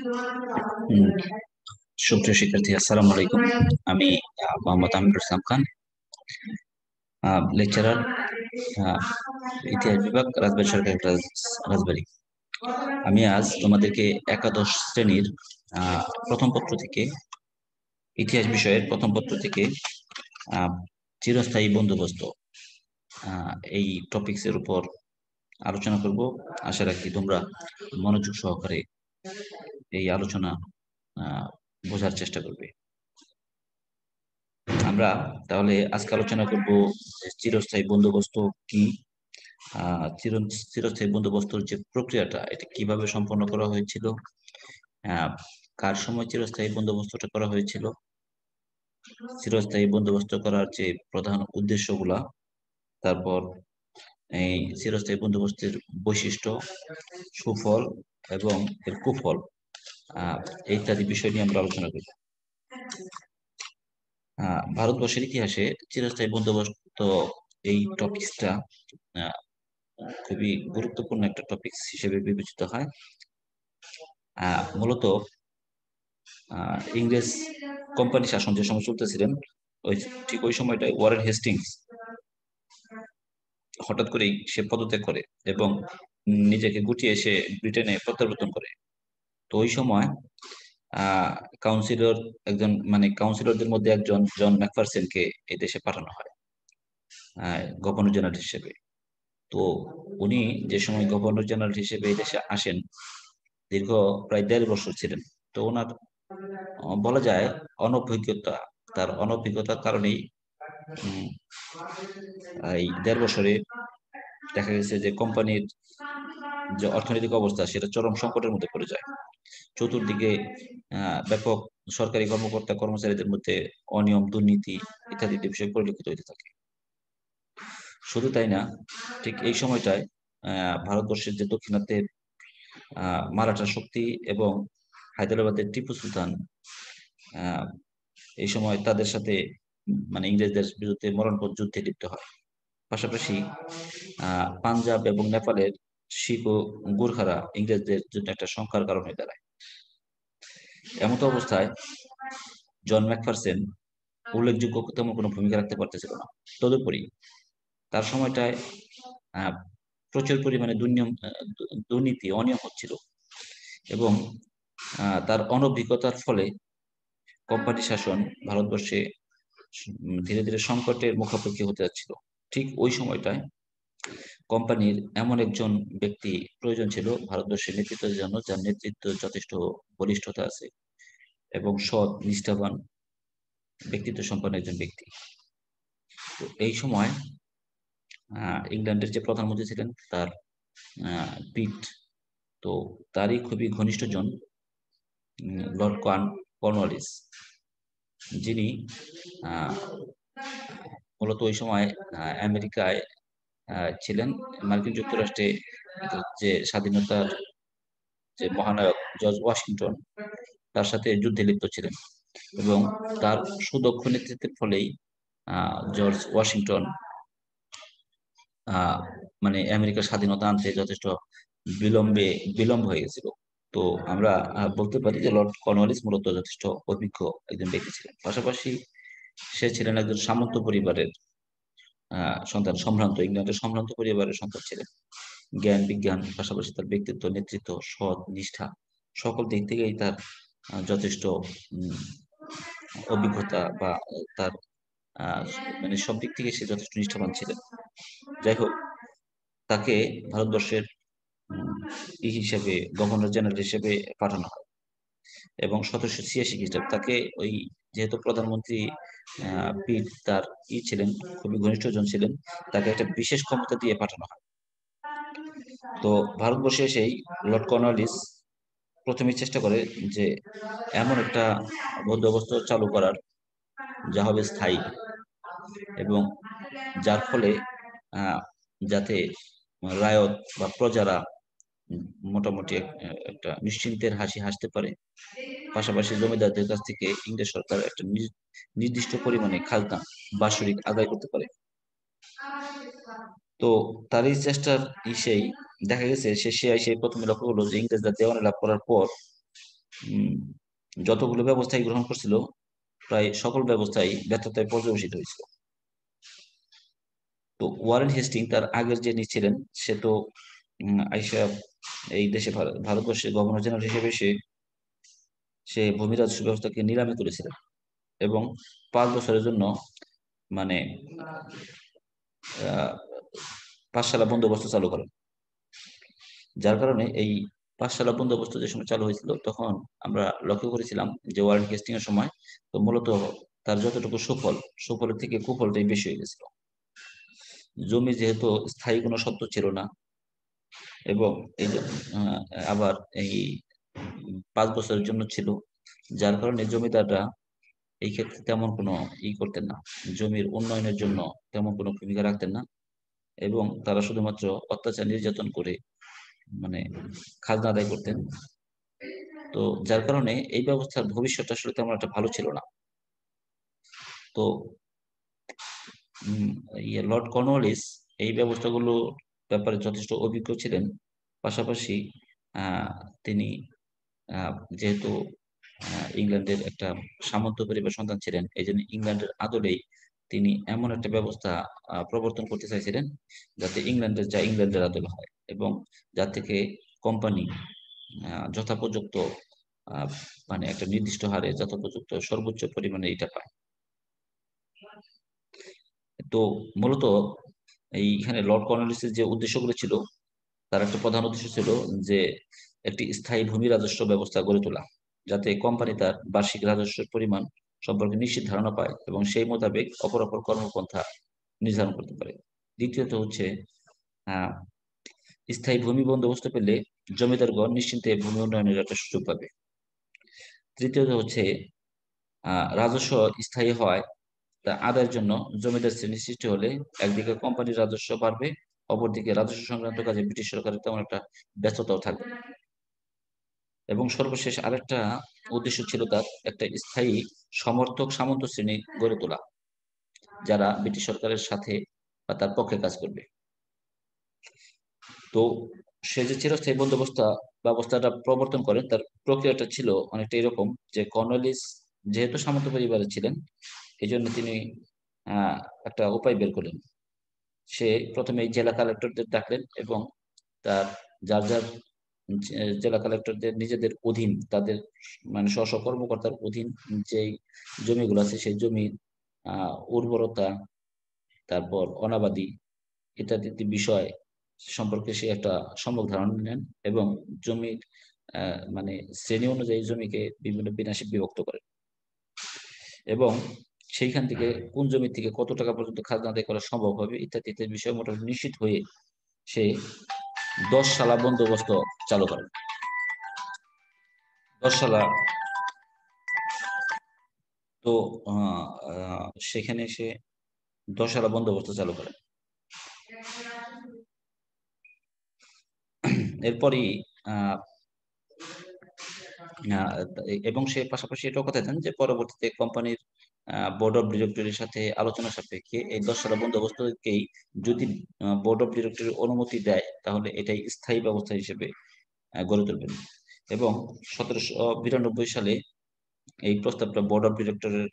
হুম, সুপ্রিয় শিক্ষার্থী, আসসালামু আলাইকুম। আমি মোহাম্মদ আমিরুল ইসলাম খান, লেকচারার, ইতিহাস বিভাগ, রাজবাড়ী সরকারি কলেজ, রাজবাড়ী। আমি আজ তোমাদেরকে একাদশ শ্রেণীর প্রথম পত্র থেকে, ইতিহাস বিষয়ের প্রথম পত্র থেকে আহ, চিরস্থায়ী বন্দোবস্ত এই টপিকসের উপর আলোচনা করব। আশা রাখি তোমরা মনোযোগ সহকারে এই আলোচনা বোঝার চেষ্টা করবে। আমরা তাহলে আজকে আলোচনা করব চিরস্থায়ী বন্দোবস্ত কি, চিরস্থায়ী বন্দোবস্তর যে প্রক্রিয়াটা, এটা কিভাবে সম্পন্ন করা হয়েছিল, কার সময় চিরস্থায়ী বন্দোবস্তটা করা হয়েছিল, চিরস্থায়ী বন্দোবস্ত করার যে প্রধান উদ্দেশ্যগুলা, তারপর এই চিরস্থায়ী বন্দোবস্তের বৈশিষ্ট্য, সুফল এবং এর কুফল, ইত্যাদি বিষয় নিয়ে আমরা আলোচনা করব। ভারতবর্ষের ইতিহাসে চিরস্থায়ী বন্দোবস্ত এই টপিকসটা খুবই গুরুত্বপূর্ণ একটা টপিকস হিসেবে বিবেচিত হয়। মূলত ইংরেজ কোম্পানি শাসন যে সময় চলতেছিলেন, ঠিক ওই সময়টায় ওয়ারেন হেস্টিংস হঠাৎ করেই সে পদত্যাগ করে এবং নিজেকে গুটিয়ে এসে ব্রিটেনে প্রত্যাবর্তন করে। তো ওই সময় কাউন্সিলর, কাউন্সিলরদের মধ্যে একজন জন ম্যাকফারসনকে এই দেশে পাঠানো হয় গভর্নর জেনারেল হিসেবে। তো উনি যে সময় গভর্নর জেনারেল হিসেবে এই দেশে আসেন, দীর্ঘ প্রায় 1.5 বছর ছিলেন। তো ওনার বলা যায় অনভিজ্ঞতা, তার অনভিজ্ঞতার কারণেই এই 1.5 বছরে দেখা গেছে যে কোম্পানির যে অর্থনৈতিক অবস্থা, সেটা চরম সংকটের মধ্যে পড়ে যায়। চতুর্দিকে ব্যাপক সরকারি কর্মকর্তা কর্মচারীদের মধ্যে অনিয়ম, দুর্নীতি ইত্যাদি বিষয় পরিলক্ষিত হতে থাকে। শুধু তাই না, ঠিক এই সময়টায় ভারতবর্ষের যে দক্ষিণাত্যের মারাঠা শক্তি এবং হায়দ্রাবাদের টিপু সুলতান এই সময় তাদের সাথে ইংরেজদের বিরুদ্ধে মরণপণ যুদ্ধে লিপ্ত হয়। পাশাপাশি পাঞ্জাব এবং নেপালের শিখ ও গুর্খারা ইংরেজদের জন্য একটা সংখ্যার কারণ হয়ে দাঁড়ায়। এমত অবস্থায় জন ম্যাকফারসন উল্লেখযোগ্য তেমন কোনো ভূমিকা রাখতে পারতেছিল না। তদুপরি তার সময়টায় প্রচুর পরিমাণে দুর্নীতি, অনিয়ম হচ্ছিল এবং তার অনভিজ্ঞতার ফলে কোম্পানি শাসন ভারতবর্ষে ধীরে ধীরে সংকটের মুখোমুখি হতে যাচ্ছিল। ঠিক ওই সময়টায় কোম্পানির এমন একজন ব্যক্তি প্রয়োজন ছিল ভারতবর্ষের নেতৃত্বের জন্য, যার নেতৃত্ব যথেষ্ট বলিষ্ঠতা আছে এবং সৎ, নিষ্ঠাবান ব্যক্তিত্ব সম্পন্ন একজন ব্যক্তি। তো এই সময় ইংল্যান্ডের যে প্রধানমন্ত্রী ছিলেন, তার পিট, তো তারই খুবই ঘনিষ্ঠজন লর্ড কর্নওয়ালিস, যিনি মূলত ওই সময় আমেরিকায় ছিলেন। মার্কিন যুক্তরাষ্ট্রে যে স্বাধীনতার যে মহানায়ক জর্জ ওয়াশিংটন, তার সাথে যুদ্ধে লিপ্ত ছিলেন এবং তার সুদক্ষ নেতৃত্বের ফলেই জর্জ ওয়াশিংটন আমেরিকার স্বাধীনতা আনতে যথেষ্ট বিলম্ব হয়ে গেছিল। তো আমরা বলতে পারি যে লর্ড কর্নওয়ালিস মূলত যথেষ্ট অভিজ্ঞ একজন ব্যক্তি ছিলেন। পাশাপাশি সে ছিলেন একজন সামন্ত পরিবারের সন্তান, ইংল্যান্ডের সম্ভ্রান্ত পরিবারের সন্তান ছিলেন। জ্ঞান, বিজ্ঞান, পাশাপাশি তার ব্যক্তিত্ব, নেতৃত্ব, সৎ, নিষ্ঠা, সকল দিক থেকেই তার যথেষ্ট অভিজ্ঞতা বা তার সব দিক থেকে সে যথেষ্ট নিষ্ঠাবান ছিলেন। যাই হোক, তাকে ভারতবর্ষের হিসেবে, গভর্নর জেনারেল হিসেবে পাঠানো হয় এবং 1786 খ্রিস্টাব্দে তাকে ওই, যেহেতু প্রধানমন্ত্রী পিট তার ছিলেন, খুবই ঘনিষ্ঠজন ছিলেন, তাকে একটা বিশেষ ক্ষমতা দিয়ে পাঠানো হয়। তো ভারতবর্ষে সেই লর্ড কর্নওয়ালিস প্রথমেই চেষ্টা করে যে এমন একটা বন্দোবস্ত চালু করার যা হবে স্থায়ী এবং যার ফলে যাতে রায়ত বা প্রজারা মোটামুটি একটা নিশ্চিন্তের হাসি হাসতে পারে। পাশাপাশি জমিদারদের কাছ থেকে ইংরেজ সরকার একটা নির্দিষ্ট পরিমাণে খাজনা, বাৎসরিক আদায় করতে পারে। তো তার এই চেষ্টার সেই দেখা গেছে, সেই প্রথমে লক্ষ্য হলো যে ইংরেজরা দেওয়ানি লাভ করার পর যতগুলো ব্যবস্থাই গ্রহণ করছিল প্রায় সকল ব্যবস্থাই ব্যর্থতায় পর্যবেসিত হয়েছিল। তো ওয়ারেন হেস্টিং তার আগের যে ছিলেন সে তো আইসা এই দেশে ভারতবর্ষের গভর্নর জেনারেল হিসেবে সে ভূমি রাজস্ব ব্যবস্থাকে নিলামে তুলেছিলেন এবং 5 বছরের জন্য মানে পাঠশালা বন্দোবস্ত চালু করেন। যার কারণে এই পাঠশালা বন্দোবস্ত যে সময় চালু হয়েছিল তখন আমরা লক্ষ্য করেছিলাম যে ওয়ারেন হেস্টিং এর সময় তো মূলত তার যতটুকু সুফলের থেকে কুফলটাই বেশি হয়ে গেছিল। জমি যেহেতু স্থায়ী কোনো সত্ত্ব ছিল না এবং এই যে আবার এই 5 বছরের জন্য ছিল, যার কারণে জমিদাররা এই ক্ষেত্রে তেমন কোনো করতেন না, জমির উন্নয়নের জন্য তেমন কোনো ভূমিকা রাখতেন না এবং তারা শুধুমাত্র অত্যাচার নির্যাতন করে মানে খাজনা আদায় করতেন। তো যার কারণে এই ব্যবস্থার ভবিষ্যৎ আসলে তেমন একটা ভালো ছিল না। তো লর্ড কর্নওয়ালিস এই ব্যবস্থাগুলো ব্যাপারে যথেষ্ট অভিজ্ঞ ছিলেন। পাশাপাশি তিনি যেহেতু ইংল্যান্ডের একটা সামন্ত পরিবার সন্তান ছিলেন, এই জন্য ইংল্যান্ডের আদলেই তিনি এমন একটা ব্যবস্থা প্রবর্তন করতে চাইছিলেন যাতে ইংল্যান্ডের আদলে হয় এবং যা থেকে কোম্পানি যথোপযুক্ত মানে একটা নির্দিষ্ট হারে যথোপযুক্ত সর্বোচ্চ পরিমাণে এটা পায়। তো মূলত এইখানে লর্ড কর্নওয়ালিসের যে উদ্দেশ্যগুলো ছিল তার একটা প্রধান উদ্দেশ্য ছিল যে একটি স্থায়ী ভূমি রাজস্ব ব্যবস্থা গড়ে তোলা, যাতে কোম্পানি তার বার্ষিক রাজস্বের পরিমাণ সম্পর্কে নিশ্চিত ধারণা পায় এবং সেই মোতাবেক অপরাপর কর্মপন্থা নির্ধারণ করতে পারে। দ্বিতীয়ত হচ্ছে আহ স্থায়ী ভূমি বন্দোবস্ত পেলে জমিদারগণ নিশ্চিন্তে ভূমি উন্নয়নের একটা সুযোগ পাবে। তৃতীয়ত হচ্ছে রাজস্ব স্থায়ী হয় তা আদায়ের জন্য জমিদার শ্রেণী সৃষ্টি হলে একদিকে কোম্পানির রাজস্ব বাড়বে, অপরদিকে রাজস্ব সংক্রান্ত কাজে ব্রিটিশ সরকারের তেমন একটা ব্যস্ততাও থাকবে না। এবং সর্বশেষ আরেকটা উদ্দেশ্য ছিল তার একটা স্থায়ী সমর্থক সামন্ত শ্রেণী গড়ে তোলা, যারা ব্রিটিশ সরকারের সাথে বা তার পক্ষে কাজ করবে। তো সে যে চিরস্থায়ী ব্যবস্থাটা প্রবর্তন করেন তার প্রক্রিয়াটা ছিল অনেকটা এরকম যে কর্নওয়ালিস যেহেতু সামন্ত পরিবারে ছিলেন এই জন্য তিনি আহ একটা উপায় বের করলেন। সে প্রথমে এই জেলা কালেক্টরদের ডাকলেন এবং তার যার যার জেলা কালেক্টরদের নিজেদের অধীন তাদের মানে স্ব স্ব কর্মকর্তার অধীন যেই জমিগুলো আছে সেই জমির উর্বরতা, তারপর অনাবাদি ইত্যাদি বিষয় সম্পর্কে সে একটা সম্যক ধারণা নেন এবং জমির মানে শ্রেণী অনুযায়ী জমিকে বিভিন্ন বিন্যাসে বিভক্ত করেন এবং সেইখান থেকে কোন জমি থেকে কত টাকা পর্যন্ত খাজনা আদায় করা সম্ভব হবে ইত্যাদি ইত্যাদি বিষয় মোটামুটি নিশ্চিত হয়ে সে 10 সালা বন্দোবস্ত চালু করেন। 10 সালা তো সেখানে সে 10 সালা বন্দোবস্ত চালু করেন। এরপরই আহ এবং সে পাশাপাশি এটাও কথা দেন যে পরবর্তীতে কোম্পানির বোর্ড অফ ডিরেক্টরের সাথে আলোচনা সাপেক্ষে এই 10 সালা বন্দোবস্তকেই যদি বোর্ড অফ ডিরেক্টরের অনুমতি দেয় তাহলে এটাই স্থায়ী ব্যবস্থা হিসেবে গড়ে তুলবেন এবং 1792 সালে এই প্রস্তাবটা বোর্ড অফ ডিরেক্টরের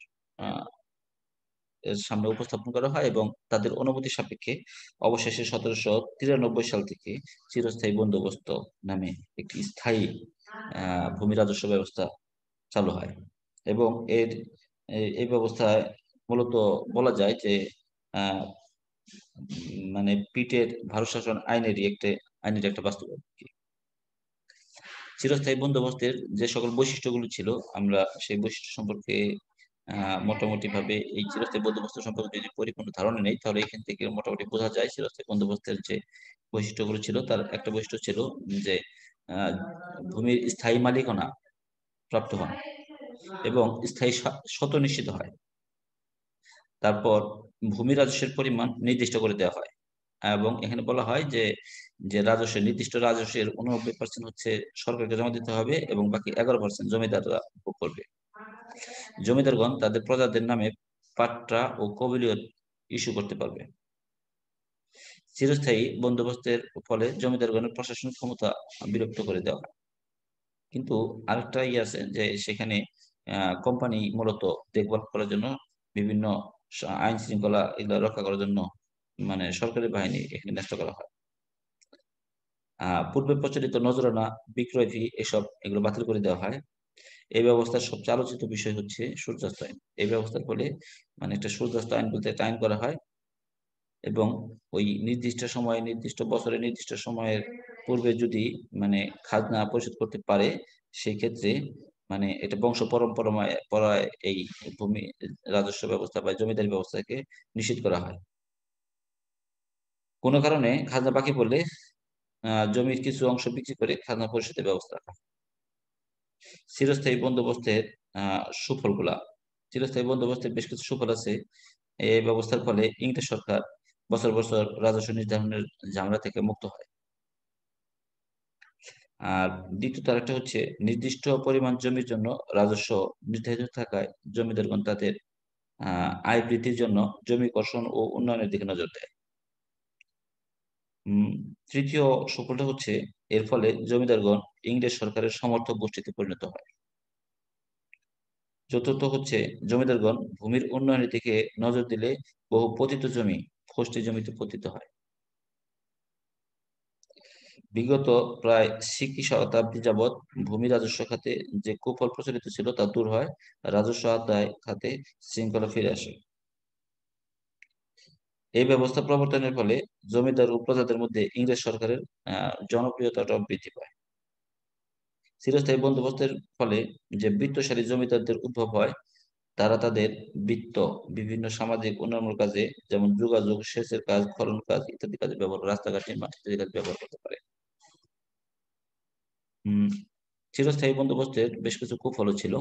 সামনে উপস্থাপন করা হয় এবং তাদের অনুমতি সাপেক্ষে অবশেষে 1793 সাল থেকে চিরস্থায়ী বন্দোবস্ত নামে একটি স্থায়ী ভূমি রাজস্ব ব্যবস্থা চালু হয় এবং এই ব্যবস্থায় মূলত বলা যায় যে আহ, মানে পিটের ভারত শাসন আইনের একটা বাস্তবায়ন। চিরস্থায়ী বন্দোবস্তের যে সকল বৈশিষ্ট্যগুলো ছিল আমরা সেই বৈশিষ্ট্য সম্পর্কে মোটামুটি ভাবে এই চিরস্থায়ী বন্দোবস্ত সম্পর্কে যদি পরিপূর্ণ ধারণা নেই তাহলে এখান থেকে মোটামুটি বোঝা যায় চিরস্থায়ী বন্দোবস্তের যে বৈশিষ্ট্যগুলো ছিল তার একটা বৈশিষ্ট্য ছিল যে আহ, ভূমির স্থায়ী মালিকানা প্রাপ্ত হন এবং স্থায়ী স্বত্ব নিশ্চিত হয়। তারপর ভূমি রাজস্বের পরিমাণ নির্দিষ্ট করে দেওয়া হয় এবং এখানে বলা হয় যে যে নির্দিষ্ট রাজস্বের 89% হচ্ছে সরকারকে জমা দিতে হবে এবং বাকি 11% জমিদাররা ভোগ করবে। জমিদারগণ তাদের প্রজাদের নামে পাট্টা ও কবিলিয়ত ইস্যু করতে পারবে। চিরস্থায়ী বন্দোবস্তের ফলে জমিদারগণের প্রশাসনিক ক্ষমতা বিলুপ্ত করে দেওয়া হয়। কিন্তু আরেকটা আছে যে সেখানে কোম্পানি মূলত দেখভাল করার জন্য বিভিন্ন আইন শৃঙ্খলা এগুলো রক্ষা করার জন্য মানে সরকারি বাহিনী এখানে ন্যস্ত করা হয়। পূর্বে প্রচলিত নজরানা, বিক্রয় ফি এগুলো বাতিল করে দেওয়া হয়। এই ব্যবস্থার সবচেয়ে আলোচিত বিষয় হচ্ছে সূর্যাস্ত আইন। এই ব্যবস্থার ফলে মানে একটা সূর্যাস্ত আইন বলতে একটা আইন করা হয়, এবং ওই নির্দিষ্ট সময়ে, নির্দিষ্ট বছরে, নির্দিষ্ট সময়ের পূর্বে যদি মানে খাজনা পরিশোধ করতে পারে, সেই ক্ষেত্রে মানে এটা বংশ পরম্পরায় পরায় এই ভূমি রাজস্ব ব্যবস্থা বা জমিদারি ব্যবস্থাকে নিষিদ্ধ করা হয়। কোনো কারণে খাজনা বাকি পড়লে জমির কিছু অংশ বিক্রি করে খাজনা পরিশোধের ব্যবস্থা রাখা হয়। চিরস্থায়ী বন্দোবস্তের সুফলগুলা। চিরস্থায়ী বন্দোবস্তের বেশ কিছু সুফল আছে। এই ব্যবস্থার ফলে ইংরেজ সরকার বছর বছর রাজস্ব নির্ধারণের ঝামেলা থেকে মুক্ত হয়। আর দ্বিতীয়ত আরেকটা হচ্ছে, নির্দিষ্ট পরিমাণ জমির জন্য রাজস্ব নির্ধারিত থাকায় জমিদারগণ তাদের আয় বৃদ্ধির জন্য জমি কর্ষণ ও উন্নয়নের দিকে নজর দেয়। উম, তৃতীয় সুফলটা হচ্ছে, এর ফলে জমিদারগণ ইংরেজ সরকারের সমর্থক গোষ্ঠীতে পরিণত হয়। চতুর্থ হচ্ছে, জমিদারগণ ভূমির উন্নয়নের দিকে নজর দিলে বহু পতিত জমি ফসলি জমিতে পতিত হয়। বিগত প্রায় সিকি শতাব্দী যাবৎ ভূমি রাজস্ব খাতে যে কুফল প্রচলিত ছিল তা দূর হয়, রাজস্ব আদায় খাতে শৃঙ্খলা ফিরে আসে। এই ব্যবস্থা প্রবর্তনের ফলে জমিদার ও প্রজাদের মধ্যে ইংরেজ সরকারের জনপ্রিয়তাটাও বৃদ্ধি পায়। চিরস্থায়ী বন্দোবস্তের ফলে যে বৃত্তশালী জমিদারদের উদ্ভব হয়, তারা তাদের বৃত্ত বিভিন্ন সামাজিক উন্নয়নের কাজে, যেমন যোগাযোগ, সেচের কাজ, খনন কাজ ইত্যাদি কাজে ব্যবহার, রাস্তাঘাট নির্মাণ ইত্যাদি কাজে ব্যবহার করতে পারে। হম চিরস্থায়ী বন্দোবস্তের বেশ কিছু কুফলও ছিল।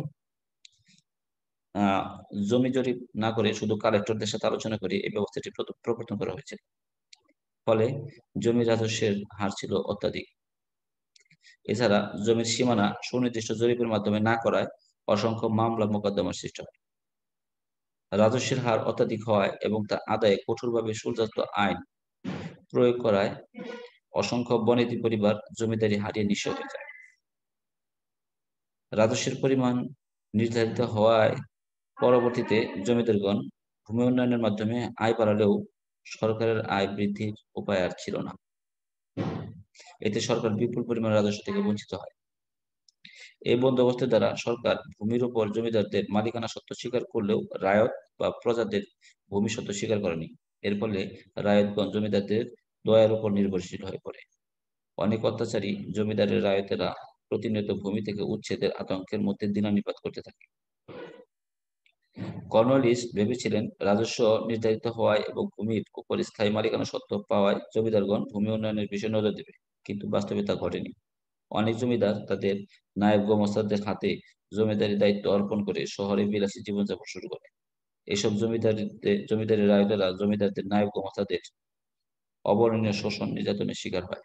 আহ জমি জরিপ না করে শুধু কালেক্টরদের সাথে আলোচনা করে এই ব্যবস্থাটি প্রবর্তন করা হয়েছিল। ফলে জমি রাজস্বের হার ছিল অত্যাধিক। এছাড়া জমির সীমানা সুনির্দিষ্ট জরিপের মাধ্যমে না করায় অসংখ্য মামলা মোকদ্দমার সৃষ্টি হয়। রাজস্বের হার অত্যাধিক হওয়ায় এবং তা আদায়ে কঠোরভাবে সুযাস্ত আইন প্রয়োগ করায় অসংখ্য বনেদি পরিবার জমিদারি হারিয়ে নিঃস্ব হয়ে যায়। রাজস্বের পরিমাণ নির্ধারিত হওয়ায় পরবর্তীতে জমিদারগণ ভূমি উন্নয়নের মাধ্যমে আয় বাড়ালেও সরকারের আয় বৃদ্ধির উপায় আর ছিল না। এতে সরকার বিপুল পরিমাণ রাজস্ব থেকে বঞ্চিত হয়। এই বন্দোবস্তের দ্বারা সরকার ভূমির উপর জমিদারদের মালিকানা সত্ত্ব স্বীকার করলেও রায়ত বা প্রজাদের ভূমি সত্ত্ব স্বীকার করেনি। এর ফলে রায়তগণ জমিদারদের দয়ার উপর নির্ভরশীল হয়ে পড়ে। অনেক অত্যাচারী জমিদারের রায়তেরা প্রতিনিয়ত ভূমি থেকে উচ্ছেদের আতঙ্কের মধ্যে দিনানিপাত করতে থাকে। কর্নওয়ালিস ভেবেছিলেন রাজস্ব নির্ধারিত হওয়ায় এবং ভূমির উপর স্থায়ী মালিকানা সত্ত্ব পাওয়ায় জমিদারগণ ভূমি উন্নয়নের বিষয়ে নজর দেবে, কিন্তু বাস্তবে তা ঘটেনি। অনেক জমিদার তাদের নায়েব গোমাস্তাদের হাতে জমিদারি দায়িত্ব অর্পণ করে শহরে বিলাসী জীবনযাপন শুরু করে। এসব জমিদারি রায়তেরা জমিদারদের নায়েব গোমাস্তাদের অবর্ণনীয় শোষণ নির্যাতনের শিকার হয়।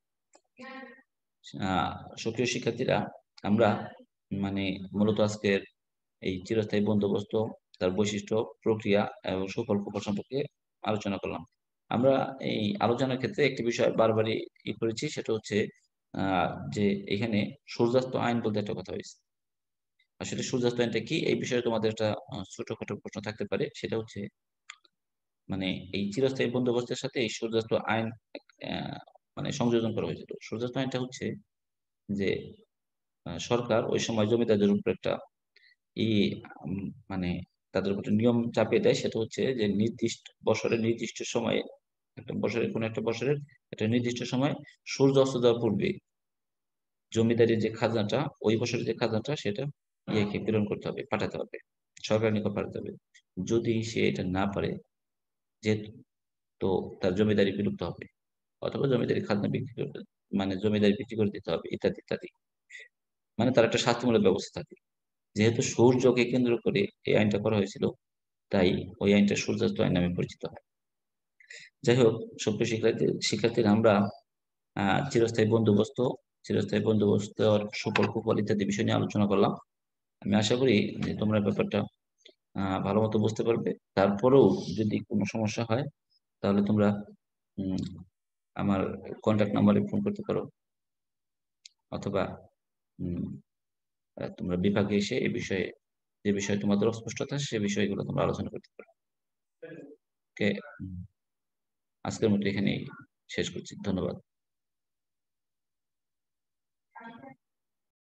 সুপ্রিয় শিক্ষার্থীরা, আমরা মানে মূলত আজকের এই চিরস্থায়ী বন্দোবস্ত, তার বৈশিষ্ট্য, প্রক্রিয়া এবং সুফল কুফল সম্পর্কে আলোচনা করলাম। আমরা এই আলোচনার ক্ষেত্রে একটি বিষয় বারবারই করেছি, সেটা হচ্ছে যে এখানে সূর্যাস্ত আইন বলতে একটা কথা হয়েছে। আসলে সূর্যাস্ত আইনটা কি, এই বিষয়ে তোমাদের একটা ছোটখাটো প্রশ্ন থাকতে পারে। সেটা হচ্ছে মানে এই চিরস্থায়ী বন্দোবস্তের সাথে এই সূর্যাস্ত আইন আহ, মানে সংযোজন করা হয়েছিল। সূর্যাস্ত আইনটা হচ্ছে যে সরকার ওই সময় জমিদারদের উপর একটা ই উম, মানে তাদের উপর একটা নিয়ম চাপিয়ে দেয়। সেটা হচ্ছে যে নির্দিষ্ট বছরের নির্দিষ্ট সময়ে, একটা বছরের কোনো একটা বছরের একটা নির্দিষ্ট সময় সূর্য অস্ত যাওয়ার পূর্বে জমিদারির যে খাজনাটা, ওই বছরের যে খাজনাটা, সেটা ইয়েকে প্রেরণ করতে হবে, পাঠাতে হবে, সরকারের নিকট পাঠাতে হবে। যদি সে এটা না পারে, যেহেতু, তো তার জমিদারি বিলুপ্ত হবে, অথবা জমিদারি খাজনা বিক্রি করতে, মানে জমিদারি বিক্রি করে দিতে হবে, ইত্যাদি ইত্যাদি। মানে তার একটা শাস্তিমূলক ব্যবস্থা থাকে। যেহেতু সূর্যকে কেন্দ্র করে এই আইনটা করা হয়েছিল, তাই ওই আইনটা সূর্যাস্ত আইন নামে পরিচিত হয়। যাই হোক, সুপ্রিয় শিক্ষার্থীরা, আমরা চিরস্থায়ী বন্দোবস্ত, চিরস্থায়ী বন্দোবস্তর সুফল কুফল ইত্যাদি বিষয় নিয়ে আলোচনা করলাম। আমি আশা করি যে তোমরা ব্যাপারটা ভালো মতো বুঝতে পারবে। তারপরেও যদি কোনো সমস্যা হয়, তাহলে তোমরা উম, আমার কন্ট্যাক্ট নাম্বারে ফোন করতে পারো, অথবা উম, তোমরা বিভাগে এসে এই বিষয়ে, যে বিষয়ে তোমাদের অস্পষ্টতা সে বিষয়গুলো তোমরা আলোচনা করতে পারো। ওকে, আজকের মতো এখানেই শেষ করছি, ধন্যবাদ।